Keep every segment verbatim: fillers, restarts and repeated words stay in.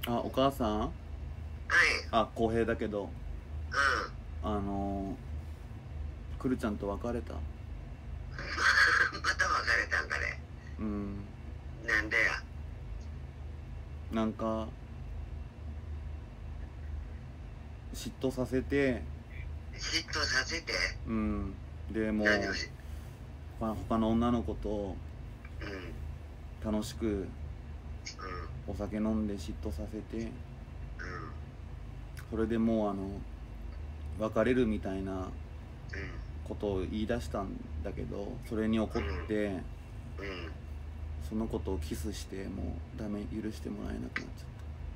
あ、お母さん。 はい。 あ、浩平だけど、 うあのー、くるちゃんと別れた。 ん。また別れたんかね。 うん。 なんでや。 なんか嫉妬させて、 嫉妬させて。 うん。でもう何をし。 他他の女の子とうん。 楽しくうん。 お酒飲んで嫉妬させて、 うん。 それでもうあの別れるみたいなうん。 ことを言い出したんだけど、それに怒って、 うん。 そのことをキスしてもうダメ、許してもらえなくなっちゃ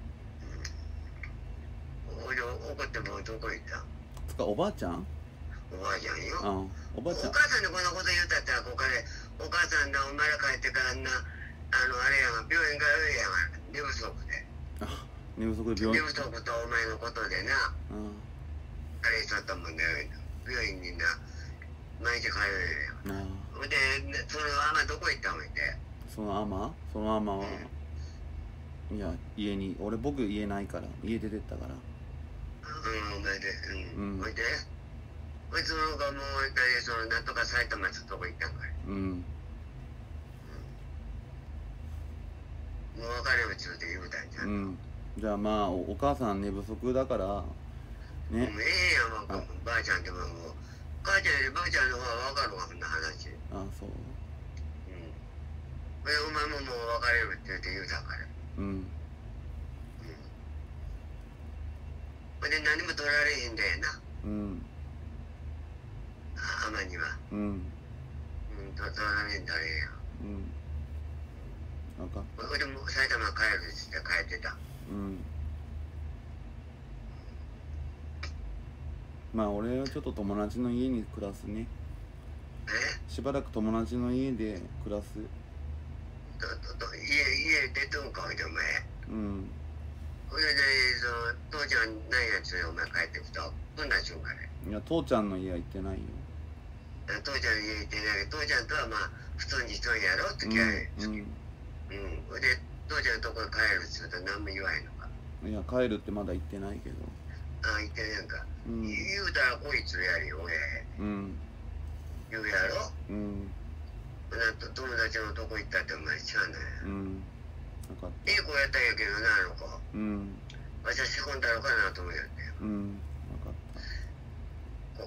っおいで怒ってもどこ行ったん。 た。つかおばあちゃん。 おばあちゃんよ。 あ、おばあちゃん。 お母さんにこんなこと言うたってここでお母さんな、お前ら帰ってからな、あのあれやが病院通うやが寝不足で。 あ、寝不足で寝病院。 不足とお前のことでな、 うん。 あれしとったもんね。病院にな毎日通うやん。 ああ。 で、そのあまどこ行ったんって。 そのアマそのアマは、いや家に、俺僕家ないから家出てったから。 うん、お前で、うん。 うんほいで、こいつのがもう一回そのなんとか埼玉ってとこ行ったんかい。 うん。 もう別れるちゅうて言うたんじゃん。 うん。じゃあまあ お, お母さん寝不足だからね。 もうええやん、もうばあちゃんってもう母ちゃんよりばあちゃんの方が分かるわ、こんな話。 ああ、そう。 うん。でお前ももう別れるって言うて言うたから。 うん。 うん。ほいで何も取られへんだよな。 うん。 あ、アマには。 うん。 うん、取られへんだれや。 うん。分かった。 ほいでもう埼玉帰るっつって帰ってた。 うん。まあ俺はちょっと友達の家に暮らすね。 え？ しばらく友達の家で暮らす。 どどど家家出とんか、ほいでお前。 うん。 ほいでその父ちゃん何やつよ、お前帰ってきた。どんな瞬間ね。 いや父ちゃんの家は行ってないよ。 父ちゃんの家行ってないけど、父ちゃんとはまあ普通に一人やろって気合い。 うん。 うん。ほいで父ちゃんのとこに帰るっつうと何も言わへんのか。 うん。いや帰るってまだ行ってないけど。 ああ、言ってねえんか。 うん。 言うたらこいつやりよ、俺。 うん。 言うやろ。 うん。 なんと友達のとこ行ったってお前しゃあない。 うん。分かった。 いい子やったんやけどな、あの子。 うん。 私は仕込んだのかなと思うやって。 うん。分かった。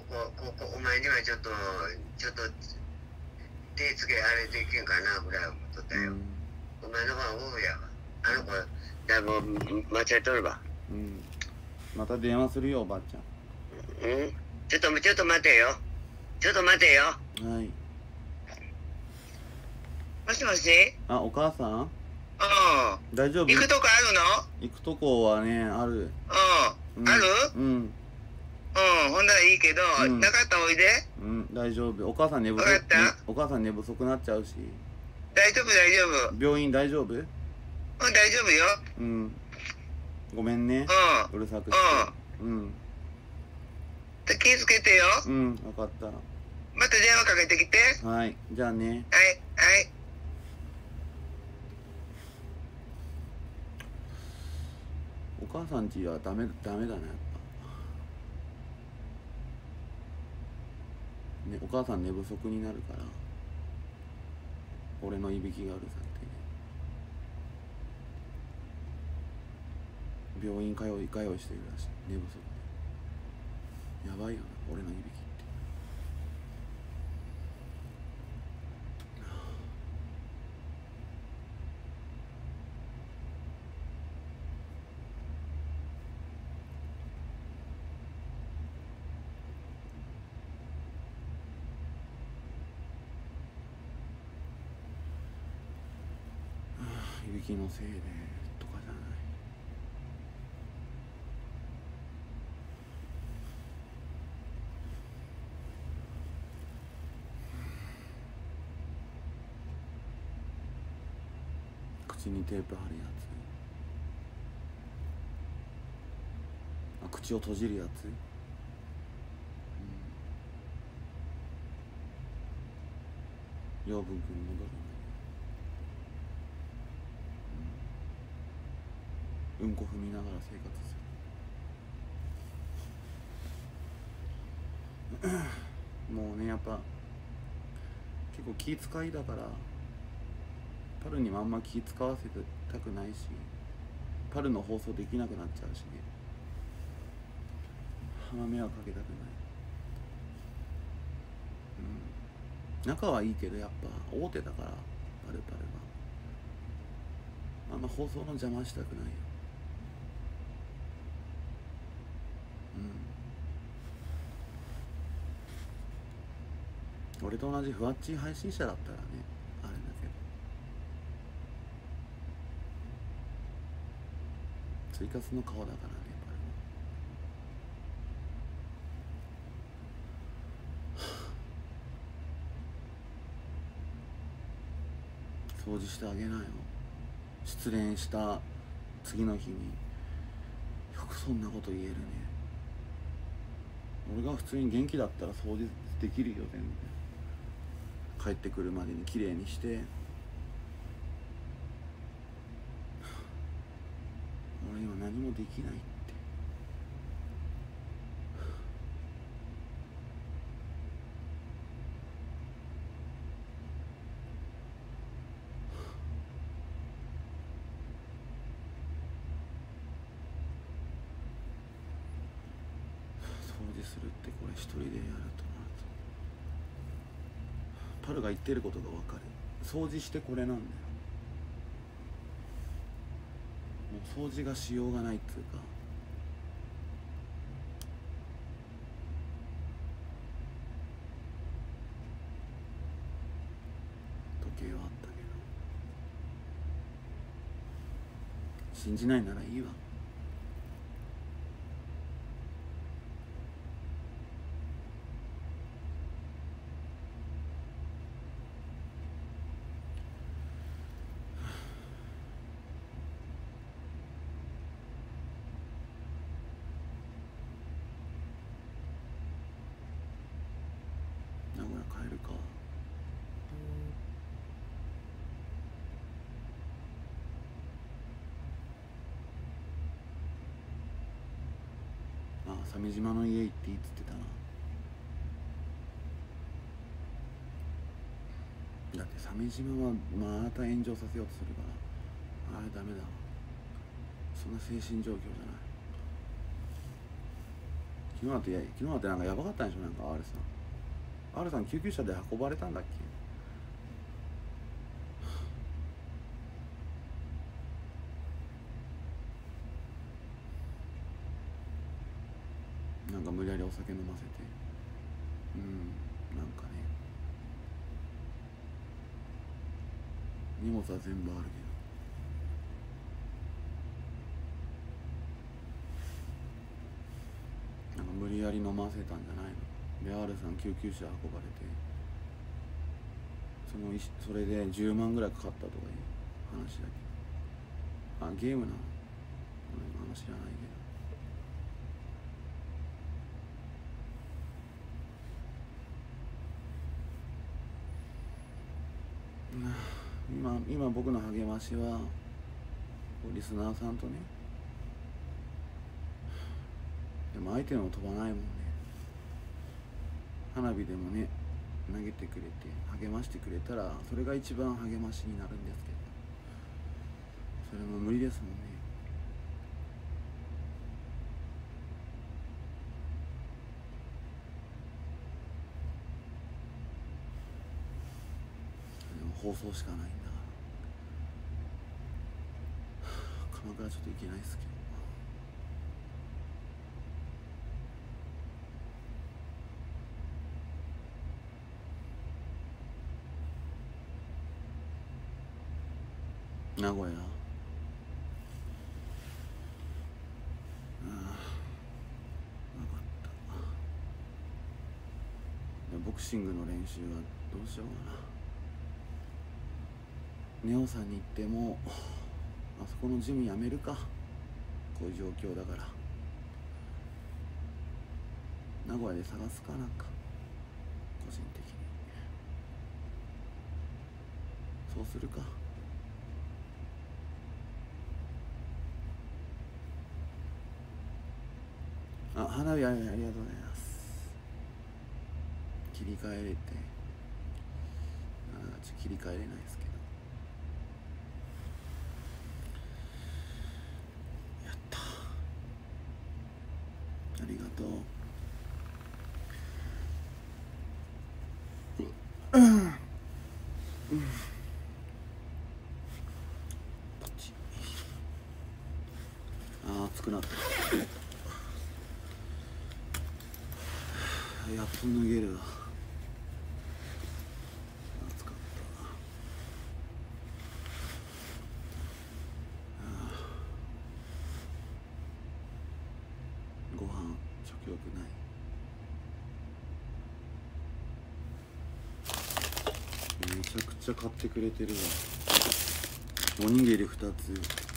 ここ、ここ、お前にはちょっと、ちょっと、手つけあれできんかなぐらい思っとったよ。うん、お前の方が多いやわ。あの子、だいぶ間違えとるわ。 うん。また電話するよ、おばあちゃん。 うん、ちょっと、ちょっと待てよ。ちょっと待てよ。 はい。 もしもし。 あ、お母さん。 うん。 大丈夫？ 行くとこあるの？ 行くとこはね、ある。 うん。 うん、 ある？ うん。うん、 ほんならいいけど、うん、なかったらおいで。 うん、大丈夫。お母さん寝不足。 分かった？ お母さん寝不足なっちゃうし。 大丈夫、大丈夫。 病院大丈夫？ うん、大丈夫よ。 うん。ごめんね。 うん。 うるさくして。うん。うん。 気ぃつけてよ。 うん、分かった。 また電話かけてきて。 はい、じゃあね。 はい、はい。 お母さんちはダメ、ダメだね、やっぱ。ね、お母さん寝不足になるから。俺のいびきがうるさくてね。病院通い通いしてるらしい、寝不足で。やばいよな、俺のいびきって。いびきのせいでとかじゃない。口にテープ貼るやつ。あ、口を閉じるやつ。うん、養分君戻る。 うんこ踏みながら生活するもうね、やっぱ結構気遣いだから、パルにもあんま気使わせたくないし、パルの放送できなくなっちゃうしね、鼻迷惑かけたくない。うん、仲はいいけどやっぱ大手だから、パルパルはあんま放送の邪魔したくないよ。うん、俺と同じふわっち配信者だったらねあれだけど、追加の顔だからね、パルは掃除してあげなよ。失恋した次の日によくそんなこと言えるね。俺が普通に元気だったら掃除できるよ全然。帰ってくるまでに綺麗にして、俺今何もできないって。掃除するってこれ一人でやるとなると、パルが言ってることが分かる。掃除してこれなんだよ。もう掃除がしようがないっつうか、時計はあったけど、信じないならいいわ。名古屋帰るか。ああ、鮫島の家行っていいっつってたな。だって鮫島はまた炎上させようとするから、あれダメだわ。そんな精神状況じゃない。昨日だっていや昨日だってなんかやばかったんでしょ。なんか R さん R さん救急車で運ばれたんだっけ。なんか無理やりお酒飲ませて、うん、なんかね、荷物は全部あるけど、なんか無理やり飲ませたんじゃないの。で R さん救急車運ばれて、そのいそれでじゅうまんぐらいかかったとかいう話だけど、あ、ゲームなの、俺もあんま知らないけど。今今僕の励ましはリスナーさんとね、でも相手の飛ばないもんね。花火でもね投げてくれて励ましてくれたらそれが一番励ましになるんですけど、それも無理ですもんね。でも放送しかないんだから鎌倉ちょっと行けないっすけど。名古屋、ああ、分かった。ボクシングの練習はどうしようかな。ネオさんに行ってもあそこのジムやめるか、こういう状況だから。名古屋で探すか、なんか個人的にそうするか。 あ、花火ありがとうございます。切り替えれて、あ、ちょっと切り替えれないですけど、やった、ありがとう。うん、うん、あー、熱くなった。やっと脱げるわ。暑かった。ご飯食欲ない。めちゃくちゃ買ってくれてるわ。おにぎりふたつ。